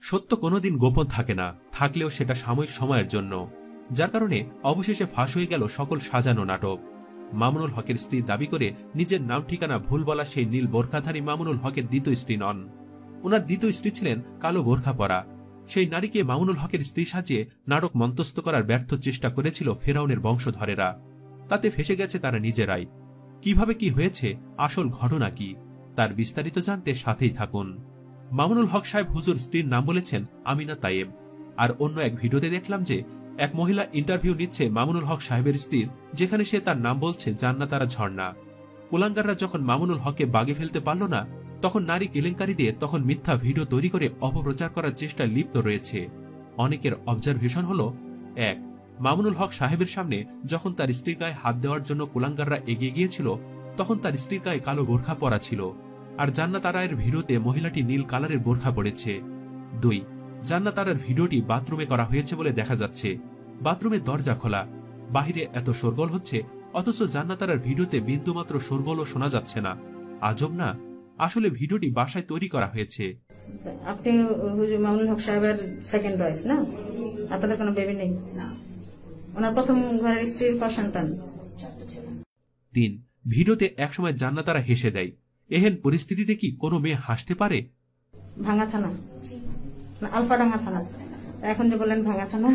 সত্য কোনোদিন গোপন থাকে না, থাকলেও সেটা সাময়িক সময়ের জন্য, যার কারণে অবশেষে ফাঁস হয়ে গেল সকল সাজানো নাটক। মামুনুল হকের স্ত্রী দাবি করে নিজের নাম ঠিকানা ভুল বলা সেই নীল বোরখাধারী মামুনুল হকের দ্বিতীয় স্ত্রী নন। ওনার দ্বিতীয় স্ত্রী ছিলেন কালো বোরখা পরা। সেই নারীকে মামুনুল হকের স্ত্রী সাজিয়ে নাটক মন্তস্থ করার ব্যর্থ চেষ্টা করেছিল ফেরাউনের বংশধরেরা। তাতে ফেসে গেছে তারা নিজেরাই। কিভাবে কি হয়েছে, আসল ঘটনা কি, তার বিস্তারিত জানতে সাথেই থাকুন। মামুনুল হক সাহেব হুজুর স্ত্রীর নাম বলেছেন আমিনা তায়েব। আর অন্য এক ভিডিওতে দেখলাম যে এক মহিলা ইন্টারভিউ নিচ্ছে মামুনুল হক সাহেবের স্ত্রীর, যেখানে সে তার নাম বলছে জান্নাতারা ঝর্ণা। কুলাঙ্গাররা যখন মামুনুল হককে বাগে ফেলতে পারল না, তখন নারী কেলেঙ্কারি দিয়ে তখন মিথ্যা ভিডিও তৈরি করে অপপ্রচার করার চেষ্টায় লিপ্ত রয়েছে। অনেকের অবজারভেশন হল, ১. মামুনুল হক সাহেবের সামনে যখন তার স্ত্রীর গায়ে হাত দেওয়ার জন্য কুলাঙ্গাররা এগিয়ে গিয়েছিল, তখন তার স্ত্রীর গায়ে কালো বোরখা পরা ছিল, আর জান্নাতারায়ের ভিডিওতে মহিলাটি নীল কালারের বোরখা পড়েছে। ২. জান্নাতারার ভিডিওটি বাথরুমে করা হয়েছে বলে দেখা যাচ্ছে। বাথরুমের দরজা খোলা, বাহিরে এত শোরগোল হচ্ছে, অথচ জান্নাতারার ভিডিওতে বিন্দুমাত্র শোরগোলও শোনা যাচ্ছে না। আজব না? আসলে ভিডিওটি বাসায় তৈরি করা হয়েছে। আপনি হুজুর মামুনুল হক সাহেবের সেকেন্ড ওয়াইফ না? আপনাদের কোনো বেবি নেই? না। ওনার প্রথম ঘরের স্ত্রীর কয় সন্তান? ৩. ভিডিওতে একসময় জান্নাতারা হেসে দেয়। এহেন পরিস্থিতিতে কি কোনো মেয়ে হাসতে পারে? ভাঙা থানা না আলফাডাঙ্গা থানা? এখন যে বললেন ভাঙা থানা।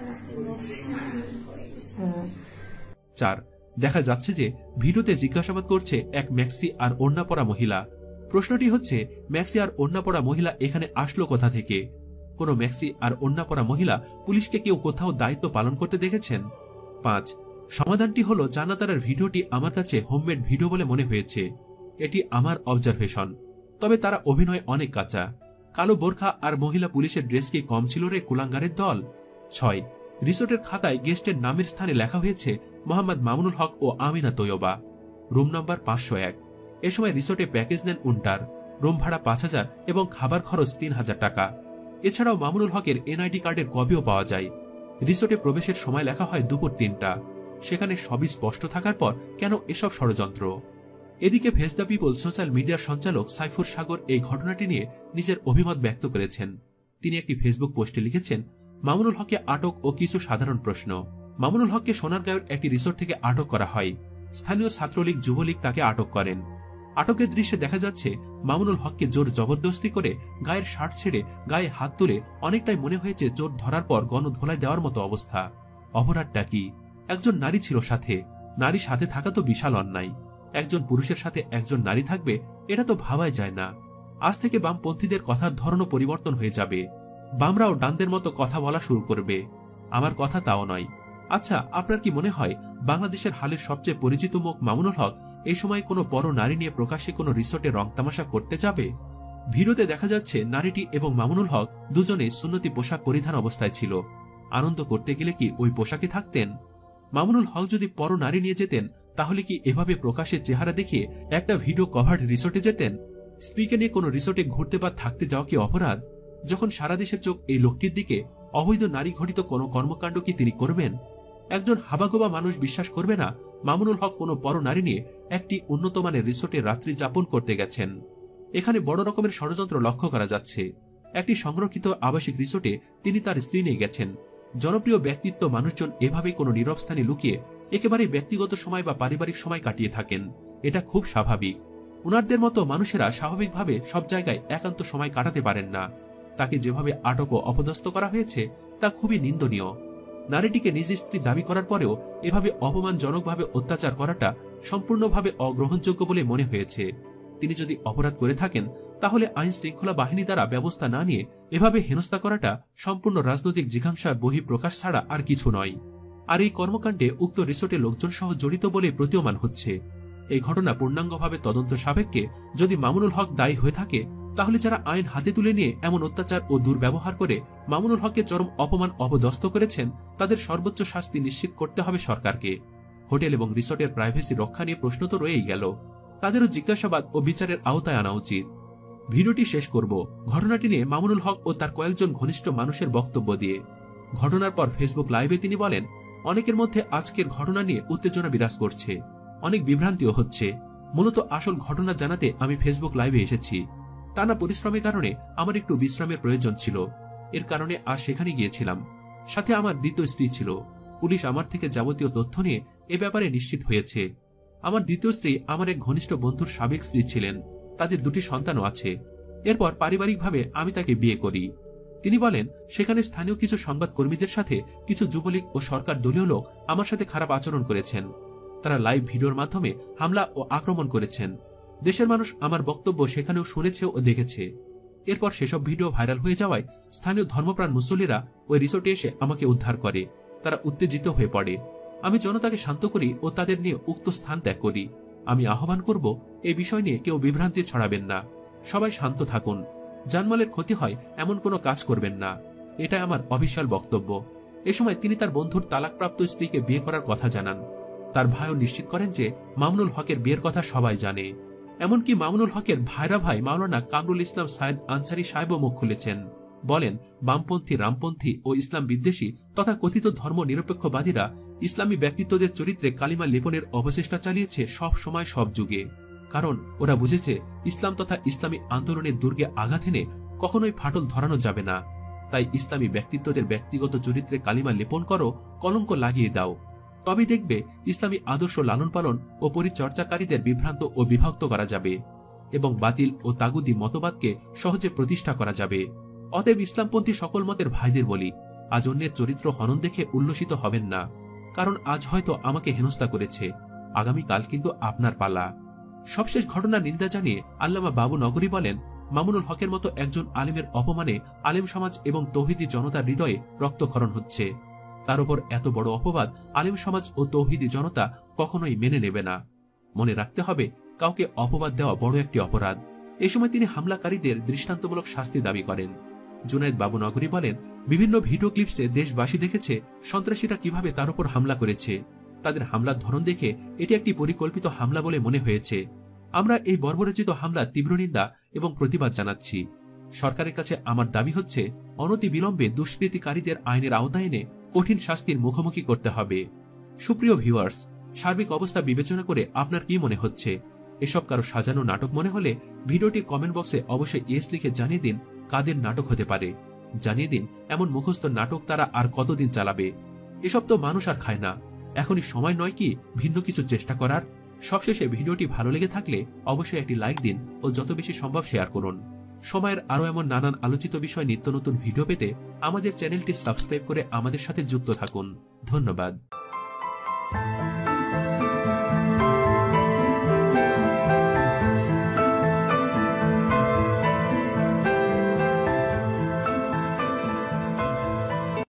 ৪. দেখা যাচ্ছে যে ভিডিওতে জিজ্ঞাসাবাদ করছে এক ম্যাক্সি আর ওড়না পরা মহিলা। প্রশ্নটি হচ্ছে, ম্যাক্সি আর ওড়না পরা মহিলা এখানে আসলো কোথা থেকে? কোনো ম্যাক্সি আর ওড়না পরা মহিলা পুলিশকে কেউ কোথাও দায়িত্ব পালন করতে দেখেছেন? ৫. সমাধানটি হলো, জান্নাতারার ভিডিওটি আমার কাছে হোমমেড ভিডিও বলে মনে হয়েছে। এটি আমার অবজারভেশন। তবে তারা অভিনয় অনেক কাঁচা। কালো বোরখা আর মহিলা পুলিশের ড্রেস কি কম ছিল রে কুলাঙ্গারের দল? ৬. রিসোর্টের খাতায় গেস্টের নামের স্থানে লেখা হয়েছে মোহাম্মদ মামুনুল হক ও আমিনা তৈয়বা। Room number ৫০১। এ সময় রিসোর্টে প্যাকেজ নেন উন্টার, রুম ভাড়া ৫,০০০ এবং খাবার খরচ ৩,০০০ টাকা। এছাড়াও মামুনুল হকের এনআইডি কার্ডের কপিও পাওয়া যায়। রিসোর্টে প্রবেশের সময় লেখা হয় দুপুর ৩টা। সেখানে সবই স্পষ্ট থাকার পর কেন এসব ষড়যন্ত্র? এদিকে ফেস দ্য পিপল সোশ্যাল মিডিয়ার সঞ্চালক সাইফুর সাগর এই ঘটনাটি নিয়ে নিজের অভিমত ব্যক্ত করেছেন। তিনি একটি ফেসবুক পোস্টে লিখেছেন, মামুনুল হককে আটক ও কিছু সাধারণ প্রশ্ন। মামুনুল হককে সোনারগাঁওয়ের একটি রিসোর্ট থেকে আটক করা হয়। স্থানীয় ছাত্রলীগ যুবলীগ তাকে আটক করেন। আটকের দৃশ্যে দেখা যাচ্ছে মামুনুল হককে জোর জবরদস্তি করে গায়ের শার্ট ছেড়ে গায়ে হাত তুলে অনেকটাই মনে হয়েছে চোর ধরার পর গণধোলাই দেওয়ার মতো অবস্থা। অপরাধটা কি? একজন নারী ছিল সাথে। নারী সাথে থাকা তো বিশাল অন্যায়। একজন পুরুষের সাথে একজন নারী থাকবে, এটা তো ভাবাই যায় না। আজ থেকে বামপন্থীদের কথার ধরনও পরিবর্তন হয়ে যাবে। বামরাও ডানদের মতো কথা বলা শুরু করবে। আমার কথা তাও নয়। আচ্ছা, আপনার কি মনে হয় বাংলাদেশের হালের সবচেয়ে পরিচিত মুখ মামুনুল হক এই সময় কোনো বড় নারী নিয়ে প্রকাশ্যে কোনো রিসোর্টে রং তামাশা করতে যাবে? ভিডিওতে দেখা যাচ্ছে নারীটি এবং মামুনুল হক দুজনে সুন্নতি পোশাক পরিধান অবস্থায় ছিল। আনন্দ করতে গেলে কি ওই পোশাকে থাকতেন? মামুনুল হক যদি পর নারী নিয়ে যেতেন, তাহলে কি এভাবে প্রকাশ্যে চেহারা দেখিয়ে একটা ভিডিও কভার্ড রিসোর্টে যেতেন? স্ত্রীকে নিয়ে কোনো রিসোর্টে ঘুরতে বা থাকতে যাওয়া কি অপরাধ? যখন সারা দেশের চোখ এই লোকটির দিকে, অবৈধ নারী ঘটিত কোনো কর্মকাণ্ড কি তিনি করবেন? একজন হাবাগোবা মানুষ বিশ্বাস করবে না মামুনুল হক কোনো পর নারী নিয়ে একটি উন্নত মানের রিসোর্টে রাত্রি যাপন করতে গেছেন। এখানে বড় রকমের ষড়যন্ত্র লক্ষ্য করা যাচ্ছে। একটি সংরক্ষিত আবাসিক রিসোর্টে তিনি তার স্ত্রী নিয়ে গেছেন। জনপ্রিয় ব্যক্তিত্ব মানুষজন এভাবেই কোনো নীরব স্থানে লুকিয়ে একেবারে ব্যক্তিগত সময় বা পারিবারিক সময় কাটিয়ে থাকেন। এটা খুব স্বাভাবিক। উনারদের মতো মানুষেরা স্বাভাবিকভাবে সব জায়গায় একান্ত সময় কাটাতে পারেন না। তাকে যেভাবে আটক ও অপদস্থ করা হয়েছে তা খুবই নিন্দনীয়। নারীটিকে নিজ স্ত্রী দাবি করার পরেও এভাবে অপমানজনকভাবে অত্যাচার করাটা সম্পূর্ণভাবে অগ্রহণযোগ্য বলে মনে হয়েছে। তিনি যদি অপরাধ করে থাকেন, তাহলে আইন শৃঙ্খলা বাহিনী দ্বারা ব্যবস্থা না নিয়ে এভাবে হেনস্থা করাটা সম্পূর্ণ রাজনৈতিক জিঘাংসার বহিঃপ্রকাশ ছাড়া আর কিছু নয়। আর এই কর্মকাণ্ডে উক্ত রিসোর্টে লোকজন সহ জড়িত বলে প্রতীয়মান হচ্ছে। এই ঘটনা পূর্ণাঙ্গভাবে তদন্ত সাপেক্ষে যদি মামুনুল হক দায়ী হয়ে থাকে, তাহলে যারা আইন হাতে তুলে নিয়ে এমন অত্যাচার ও দুর্ব্যবহার করে মামুনুল হককে চরম অপমান অপদস্থ করেছেন, তাদের সর্বোচ্চ শাস্তি নিশ্চিত করতে হবে সরকারকে। হোটেল এবং রিসোর্টের প্রাইভেসি রক্ষা নিয়ে প্রশ্ন তো রয়েই গেল, তাদেরও জিজ্ঞাসাবাদ ও বিচারের আওতায় আনা উচিত। ভিডিওটি শেষ করব ঘটনাটি নিয়ে মামুনুল হক ও তার কয়েকজন ঘনিষ্ঠ মানুষের বক্তব্য দিয়ে। ঘটনার পর ফেসবুক লাইভে তিনি বলেন, অনেকের মধ্যে আজকের ঘটনা নিয়ে উত্তেজনা বিরাজ করছে, অনেক বিভ্রান্তিও হচ্ছে। মূলত আসল ঘটনা জানাতে আমি ফেসবুক লাইভে এসেছি। টানা পরিশ্রমের কারণে আমার একটু বিশ্রামের প্রয়োজন ছিল। এর কারণে আজ সেখানে গিয়েছিলাম। সাথে আমার দ্বিতীয় স্ত্রী ছিল। পুলিশ আমার থেকে যাবতীয় তথ্য নিয়ে এ ব্যাপারে নিশ্চিত হয়েছে। আমার দ্বিতীয় স্ত্রী আমার এক ঘনিষ্ঠ বন্ধুর সাবেক স্ত্রী ছিলেন। তাদের 2টি সন্তানও আছে। এরপর পারিবারিকভাবে আমি তাকে বিয়ে করি। তিনি বলেন, সেখানে স্থানীয় কিছু সংবাদকর্মীদের সাথে কিছু যুবলীগ ও সরকার দলীয় লোক আমার সাথে খারাপ আচরণ করেছেন। তারা লাইভ ভিডিওর মাধ্যমে হামলা ও আক্রমণ করেছেন। দেশের মানুষ আমার বক্তব্য সেখানেও শুনেছে ও দেখেছে। এরপর সেসব ভিডিও ভাইরাল হয়ে যাওয়ায় স্থানীয় ধর্মপ্রাণ মুসল্লিরা ওই রিসোর্টে এসে আমাকে উদ্ধার করে। তারা উত্তেজিত হয়ে পড়ে। আমি জনতাকে শান্ত করি ও তাদের নিয়ে উক্ত স্থান ত্যাগ করি। আমি আহ্বান করব, এই বিষয় নিয়ে কেউ বিভ্রান্তি ছড়াবেন না। সবাই শান্ত থাকুন। জানমালের ক্ষতি হয় এমন কোনো কাজ করবেন না। এটা আমার অবিশ্বাল বক্তব্য। এ সময় তিনি তার বন্ধুর তালাকপ্রাপ্ত স্ত্রীকে বিয়ে করার কথা জানান। তার ভাইও নিশ্চিত করেন যে মামুনুল হকের বিয়ের কথা সবাই জানে। এমনকি মামুনুল হকের ভাইরা ভাই মাওলানা কামরুল ইসলাম সায়েদ আনসারী সাহেবও মুখ খুলেছেন। বলেন, বামপন্থী, রামপন্থী ও ইসলাম বিদ্বেষী তথা কথিত ধর্ম নিরপেক্ষবাদীরা ইসলামী ব্যক্তিত্বদের চরিত্রে কালিমা লেপনের অবচেষ্টা চালিয়েছে সব সময়, সব যুগে। কারণ ওরা বুঝেছে ইসলাম তথা ইসলামী আন্দোলনের দুর্গে আঘাত এনে কখনোই ফাটল ধরানো যাবে না। তাই ইসলামী ব্যক্তিত্বদের ব্যক্তিগত চরিত্রে কালিমা লেপন করো, কলঙ্ক লাগিয়ে দাও। তবেই দেখবে ইসলামী আদর্শ লালন পালন ও পরিচর্চাকারীদের বিভ্রান্ত ও বিভক্ত করা যাবে এবং বাতিল ও তাগুদি মতবাদকে সহজে প্রতিষ্ঠা করা যাবে। অতএব ইসলামপন্থী সকল মতের ভাইদের বলি, আজ অন্যের চরিত্র হনন দেখে উল্লসিত হবেন না। কারণ আজ হয়তো আমাকে হেনস্থা করেছে, আগামীকাল কিন্তু আপনার পালা। সবশেষ ঘটনার নিন্দা জানিয়ে আল্লামা বাবু নগরী বলেন, মামুনুল হকের মতো একজন আলেমের অপমানে আলেম সমাজ এবং তৌহিদি জনতার হৃদয়ে রক্তক্ষরণ হচ্ছে। তার উপর এত বড় অপবাদ আলেম সমাজ ও তৌহিদি জনতা কখনোই মেনে নেবে না। মনে রাখতে হবে, কাউকে অপবাদ দেওয়া বড় একটি অপরাধ। এ সময় তিনি হামলাকারীদের দৃষ্টান্তমূলক শাস্তি দাবি করেন। জুনায়েদ বাবু নগরী বলেন, বিভিন্ন ভিডিও ক্লিপসে দেশবাসী দেখেছে সন্ত্রাসীরা কিভাবে তার উপর হামলা করেছে। তাদের হামলার ধরন দেখে এটি একটি পরিকল্পিত হামলা বলে মনে হয়েছে। আমরা এই বর্বরচিত হামলার তীব্র নিন্দা এবং প্রতিবাদ জানাচ্ছি। সরকারের কাছে আমার দাবি হচ্ছে, অনতিবিলম্বে দুষ্কৃতিকারীদের আইনের আওতায় এনে কঠিন শাস্তির মুখোমুখি করতে হবে। সুপ্রিয় ভিউয়ার্স, সার্বিক অবস্থা বিবেচনা করে আপনার কি মনে হচ্ছে? এসব কারো সাজানো নাটক মনে হলে ভিডিওটির কমেন্ট বক্সে অবশ্যই ইয়েস লিখে জানিয়ে দিন কাদের নাটক হতে পারে। জানিয়ে দিন এমন মুখস্থ নাটক তারা আর কতদিন চালাবে। এসব তো মানুষ আর খায় না। এখনই সময় নয় কি ভিন্ন কিছু চেষ্টা করার? সবশেষে ভিডিওটি ভালো লেগে থাকলে অবশ্যই একটি লাইক দিন ও যত বেশি সম্ভব শেয়ার করুন। সময়ের আরও এমন নানান আলোচিত বিষয় নিত্য নতুন ভিডিও পেতে আমাদের চ্যানেলটি সাবস্ক্রাইব করে আমাদের সাথে যুক্ত থাকুন। ধন্যবাদ।